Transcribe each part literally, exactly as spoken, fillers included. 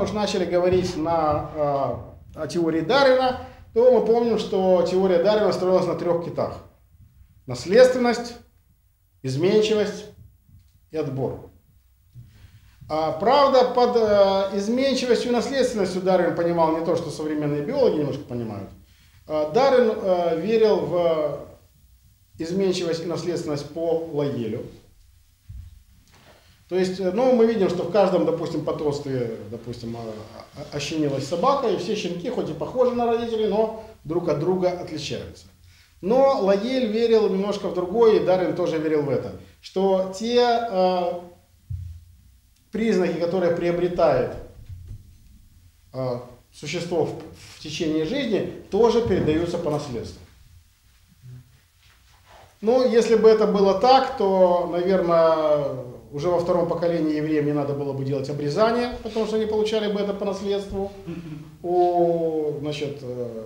уж начали говорить на, а, о теории Дарвина, то мы помним, что теория Дарвина строилась на трех китах. Наследственность, изменчивость и отбор. А, правда, под а, изменчивостью и наследственностью Дарвин понимал не то, что современные биологи немножко понимают. А, Дарвин а, верил в изменчивость и наследственность по Лоелю. То есть, ну, мы видим, что в каждом, допустим, потомстве, допустим, ощенилась собака, и все щенки, хоть и похожи на родителей, но друг от друга отличаются. Но Лоель верил немножко в другое, и Дарвин тоже верил в это, что те э, признаки, которые приобретает э, существо в, в течение жизни, тоже передаются по наследству. Ну, если бы это было так, то, наверное, уже во втором поколении евреям не надо было бы делать обрезание, потому что они получали бы это по наследству. У, значит,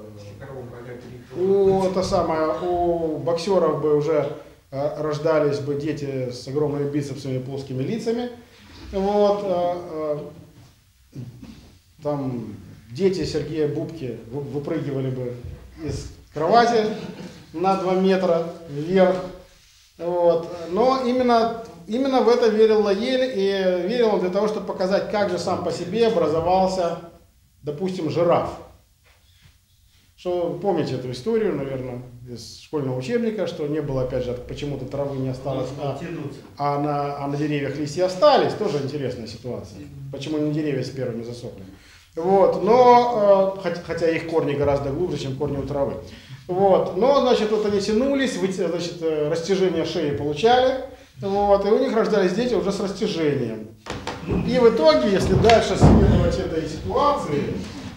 у, это самое, у боксеров бы уже рождались бы дети с огромными бицепсами и плоскими лицами. Вот, там дети Сергея Бубки выпрыгивали бы из кровати на два метра вверх. Вот. Но именно, именно в это верил Лоель, и верил он для того, чтобы показать, как же сам по себе образовался, допустим, жираф. Что, помните эту историю, наверное, из школьного учебника, что не было, опять же, почему-то травы не осталось, а, а, на, а на деревьях листья остались. Тоже интересная ситуация. Почему не деревья с первыми засохли. Вот. Но, э, хотя их корни гораздо глубже, чем корни у травы. Вот. Но, значит, вот они тянулись, значит, растяжение шеи получали, вот, и у них рождались дети уже с растяжением. И в итоге, если дальше следовать этой ситуации,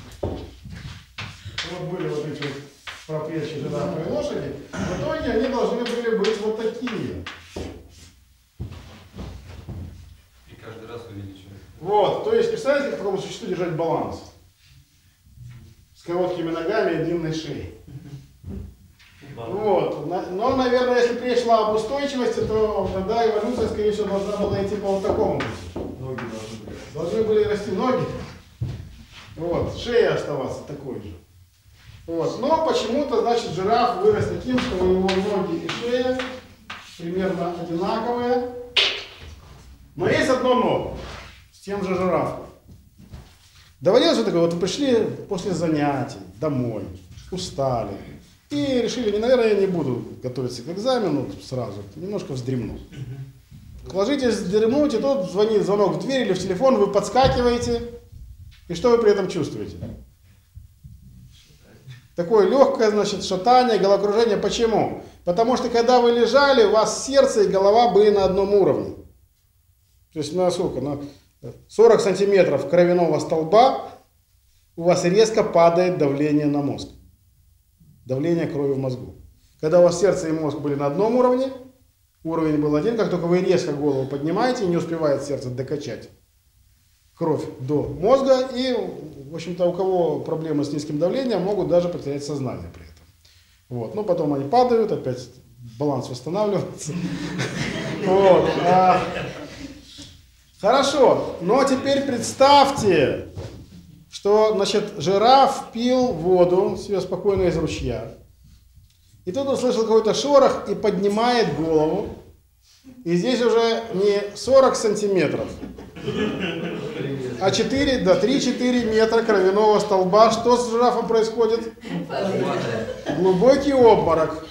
вот были вот эти вот проплечья жирафы и лошади, в итоге они должны были быть вот такие. И каждый раз увеличивать. Вот, то есть, представляете, как такому существу держать баланс? С короткими ногами и длинной шеей. Вот. Но, наверное, если бы речь шла об устойчивости, то тогда эволюция, скорее всего, должна была идти по вот такому пути. Ноги должны были. Должны были расти ноги. Вот. Шея оставаться такой же. Вот. Но почему-то, значит, жираф вырос таким, что у него ноги и шея примерно одинаковые. Но есть одно но. С тем же жирафом. Доводилось вот такое, вот вы пришли после занятий домой, устали. И решили, наверное, я не буду готовиться к экзамену сразу, немножко вздремну. Ложитесь вздремнуть, и тут звонит звонок в дверь или в телефон, вы подскакиваете, и что вы при этом чувствуете? Такое легкое, значит, шатание, головокружение. Почему? Потому что когда вы лежали, у вас сердце и голова были на одном уровне. То есть на сколько? На сорок сантиметров кровяного столба у вас резко падает давление на мозг. Давление крови в мозгу. Когда у вас сердце и мозг были на одном уровне, уровень был один, как только вы резко голову поднимаете, не успевает сердце докачать кровь до мозга, и, в общем-то, у кого проблемы с низким давлением, могут даже потерять сознание при этом. Вот. Но потом они падают, опять баланс восстанавливается. Хорошо, но теперь представьте, что, значит, жираф пил воду себе спокойно из ручья. И тут услышал какой-то шорох и поднимает голову. И здесь уже не сорок сантиметров, а четыре, да, три-четыре метра кровяного столба. Что с жирафом происходит? Глубокий обморок.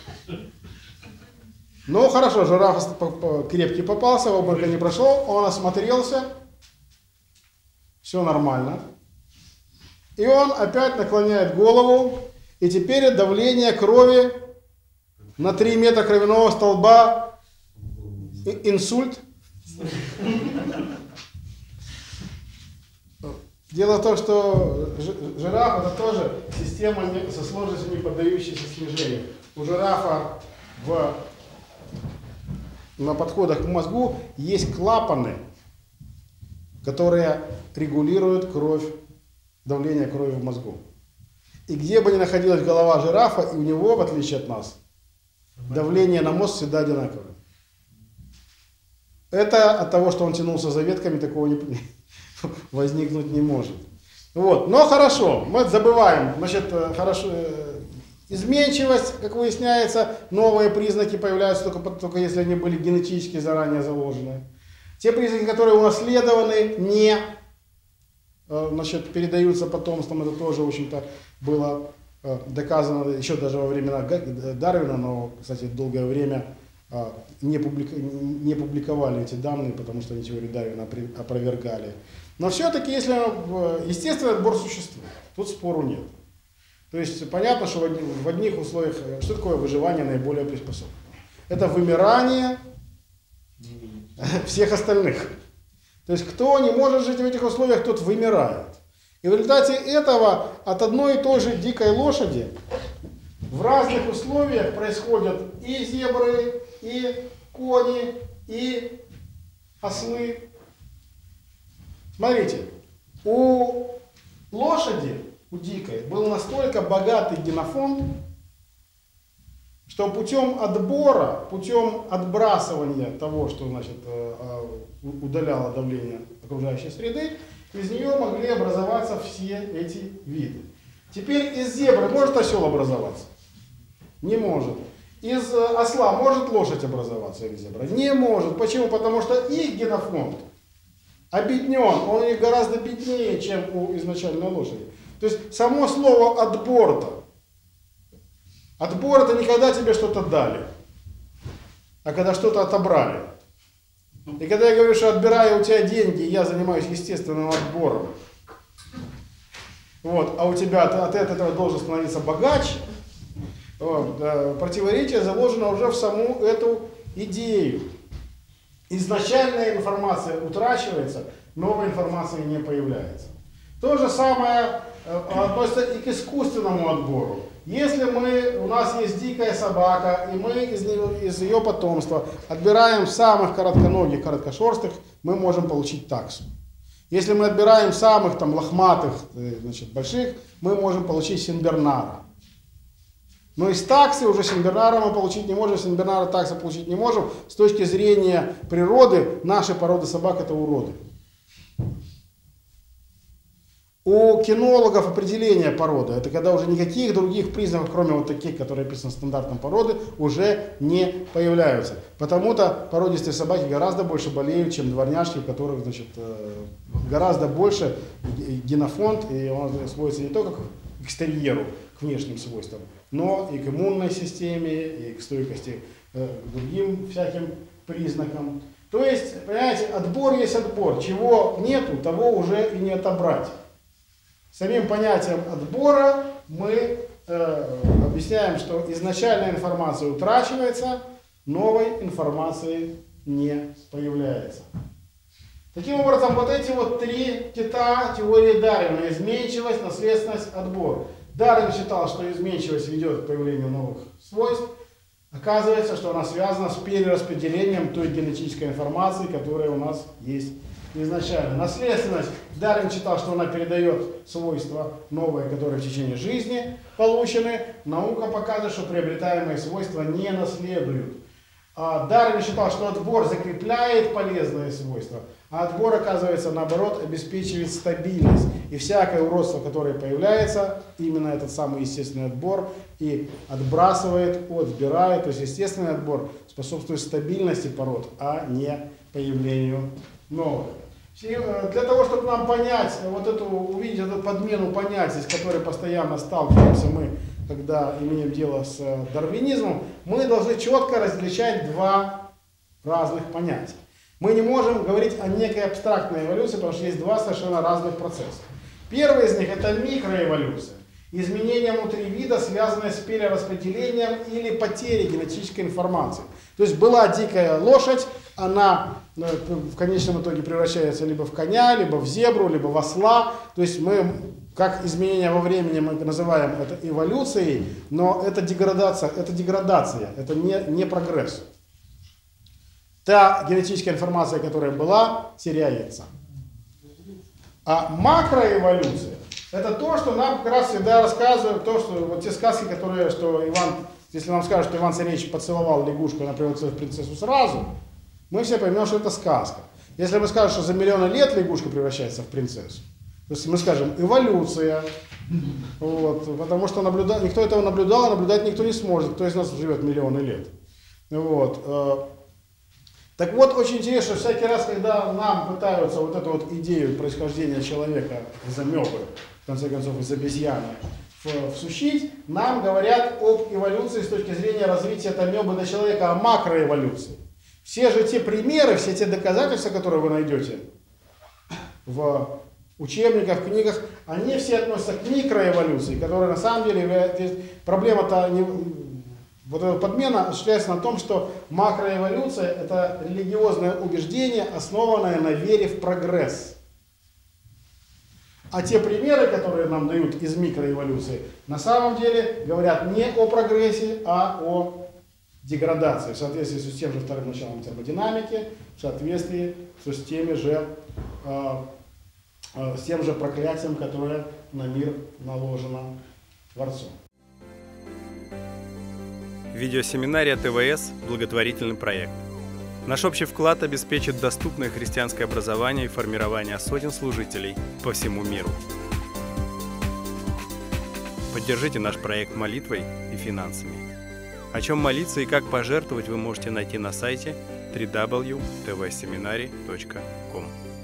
Ну, хорошо, жираф крепкий попался, обморок не прошел, он осмотрелся. Все нормально. И он опять наклоняет голову, и теперь давление крови на три метра кровяного столба, инсульт. Дело в том, что жираф это тоже система со сложностью, не поддающейся снижению. У жирафа в, на подходах к мозгу есть клапаны, которые регулируют кровь, давление крови в мозгу. И где бы ни находилась голова жирафа, и у него, в отличие от нас, давление на мозг всегда одинаковое. Это от того, что он тянулся за ветками, такого не, возникнуть не может. Вот, но хорошо, мы забываем, значит, хорошо, изменчивость, как выясняется, новые признаки появляются только, только если они были генетически заранее заложены. Те признаки, которые унаследованы, не, значит, передаются потомством, это тоже, в общем-то, было доказано еще даже во времена Дарвина, но, кстати, долгое время не, публика... не публиковали эти данные, потому что они теорию Дарвина опровергали. Но все-таки, если естественный отбор существует, тут спору нет. То есть понятно, что в одних условиях, что такое выживание наиболее приспособлено? Это вымирание всех остальных. То есть кто не может жить в этих условиях, тот вымирает. И в результате этого от одной и той же дикой лошади в разных условиях происходят и зебры, и кони, и ослы. Смотрите, у лошади, у дикой, был настолько богатый генофонд, что путем отбора, путем отбрасывания того, что, значит, удаляло давление окружающей среды, из нее могли образоваться все эти виды. Теперь из зебры может осел образоваться? Не может. Из осла может лошадь образоваться или зебра? Не может. Почему? Потому что их генофонд обеднен, он у них гораздо беднее, чем у изначальной лошади. То есть само слово отбор-то. Отбор это не когда тебе что-то дали, а когда что-то отобрали. И когда я говорю, что отбираю у тебя деньги, я занимаюсь естественным отбором, вот, а у тебя от этого должен становиться богаче, вот, противоречие заложено уже в саму эту идею. Изначальная информация утрачивается, новая информация не появляется. То же самое относится и к искусственному отбору. Если мы, у нас есть дикая собака, и мы из, нее, из ее потомства отбираем самых коротконогих, короткошерстых, мы можем получить таксу. Если мы отбираем самых там лохматых, значит, больших, мы можем получить сенбернара. Но из таксы уже сенбернара мы получить не можем, сенбернара такса получить не можем. С точки зрения природы, наши породы собак это уроды. У кинологов определение породы, это когда уже никаких других признаков, кроме вот таких, которые описаны стандартом породы, уже не появляются. Потому-то породистые собаки гораздо больше болеют, чем дворняжки, у которых, значит, гораздо больше генофонд, и он сводится не только к экстерьеру, к внешним свойствам, но и к иммунной системе, и к стойкости к другим всяким признакам. То есть, понимаете, отбор есть отбор. Чего нету, того уже и не отобрать. Самим понятием отбора мы э, объясняем, что изначальная информация утрачивается, новой информации не появляется. Таким образом, вот эти вот три кита теории Дарвина: изменчивость, наследственность, отбор. Дарвин считал, что изменчивость ведет к появлению новых свойств. Оказывается, что она связана с перераспределением той генетической информации, которая у нас есть изначально. Наследственность. Дарвин считал, что она передает свойства новые, которые в течение жизни получены. Наука показывает, что приобретаемые свойства не наследуют. А Дарвин считал, что отбор закрепляет полезные свойства, а отбор, оказывается, наоборот, обеспечивает стабильность. И всякое уродство, которое появляется, именно этот самый естественный отбор и отбрасывает, отбирает. То есть естественный отбор способствует стабильности пород, а не появлению новых. Для того, чтобы нам понять, вот эту, увидеть эту подмену понятий, с которой постоянно сталкиваемся мы, когда имеем дело с дарвинизмом, мы должны четко различать два разных понятия. Мы не можем говорить о некой абстрактной эволюции, потому что есть два совершенно разных процесса. Первый из них это микроэволюция. Изменения внутри вида, связанные с перераспределением или потерей генетической информации. То есть была дикая лошадь, она в конечном итоге превращается либо в коня, либо в зебру, либо в осла. То есть мы, как изменения во времени, мы называем это эволюцией, но это деградация, это деградация, это не, не прогресс. Та генетическая информация, которая была, теряется. А макроэволюция — это то, что нам как раз всегда рассказывают, то, что вот те сказки, которые, что Иван, если нам скажут, что Иван Царевич поцеловал лягушку, она превратилась в принцессу сразу, мы все поймем, что это сказка. Если мы скажем, что за миллионы лет лягушка превращается в принцессу, То есть мы скажем эволюция, вот, потому что наблюда... никто этого наблюдал, а наблюдать никто не сможет, кто из нас живет миллионы лет. Вот. Так вот, очень интересно, что всякий раз, когда нам пытаются вот эту вот идею происхождения человека из амебы, в конце концов из обезьяны, всучить, нам говорят об эволюции с точки зрения развития от амебы до человека, о макроэволюции. Все же те примеры, все те доказательства, которые вы найдете в учебниках, в книгах, они все относятся к микроэволюции, которая на самом деле является... Проблема-то не... Вот эта подмена осуществляется на том, что макроэволюция – это религиозное убеждение, основанное на вере в прогресс. А те примеры, которые нам дают из микроэволюции, на самом деле говорят не о прогрессе, а о деградации, в соответствии с тем же вторым началом термодинамики, в соответствии с теми же, э, э, с тем же проклятием, которое на мир наложено Творцом. Видеосеминария ТВС – благотворительный проект. Наш общий вклад обеспечит доступное христианское образование и формирование сотен служителей по всему миру. Поддержите наш проект молитвой и финансами. О чем молиться и как пожертвовать вы можете найти на сайте дабл ю дабл ю дабл ю точка ти ви семинари точка ком.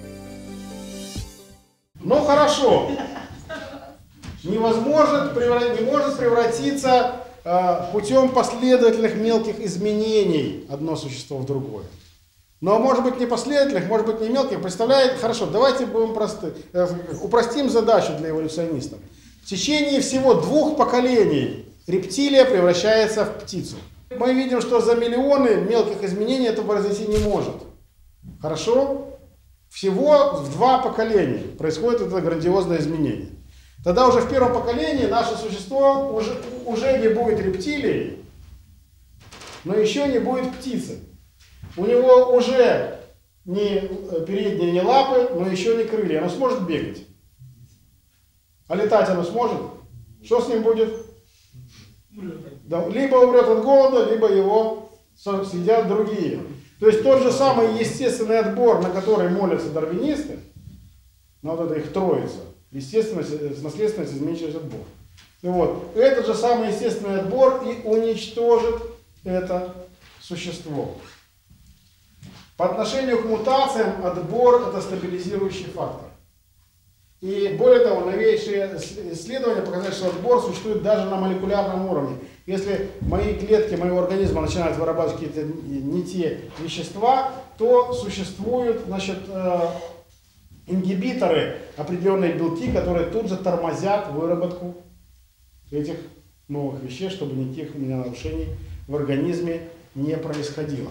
Ну хорошо. Невозможно, не может превратиться э, путем последовательных мелких изменений одно существо в другое. Но может быть не последовательных, может быть не мелких. Представляете? Хорошо, давайте будем просты, э, упростим задачу для эволюционистов. В течение всего двух поколений рептилия превращается в птицу. Мы видим, что за миллионы мелких изменений это произойти не может. Хорошо? Всего в два поколения происходит это грандиозное изменение. Тогда уже в первом поколении наше существо уже, уже не будет рептилией, но еще не будет птицей. У него уже не передние не лапы, но еще не крылья. Оно сможет бегать. А летать оно сможет? Что с ним будет? Да, либо умрет от голода, либо его съедят другие. То есть тот же самый естественный отбор, на который молятся дарвинисты, на вот это их троица, естественность, наследственность, изменчивость, отбор. И вот, этот же самый естественный отбор и уничтожит это существо. По отношению к мутациям отбор – это стабилизирующий фактор. И более того, новейшие исследования показали, что отбор существует даже на молекулярном уровне. Если мои клетки моего организма начинают вырабатывать какие-то не те вещества, то существуют, значит, ингибиторы, определенные белки, которые тут же тормозят выработку этих новых веществ, чтобы никаких у меня нарушений в организме не происходило.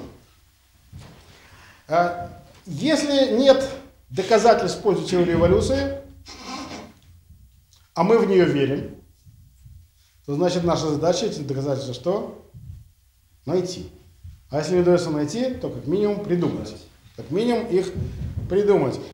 Если нет доказательств в пользу теории эволюции, а мы в нее верим, то значит наша задача эти доказательства что? Найти. А если не удается найти, то как минимум придумать. Как минимум их придумать.